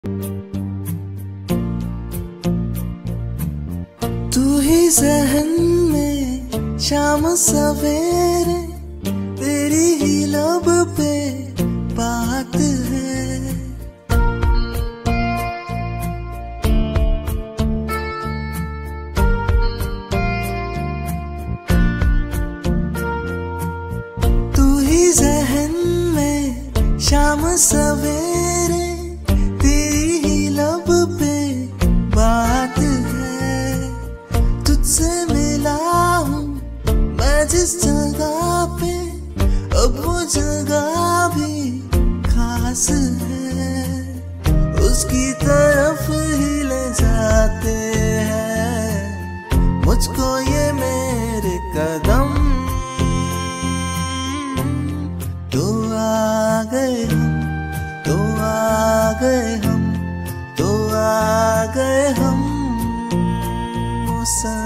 तू ही ज़हन में शाम सवेरे, तेरी ही लब पे बात है। तू ही ज़हन में शाम सवेरे, तेरी ही लब पे बात है। तुझसे मिला हूँ मैं जिस जगह पे, अब वो जगह भी खास है। उसकी तरफ ही ले जाते हैं मुझको ये मेरे कदम। तो आ गए हम, तो आ गए हम, तो आ गए हम।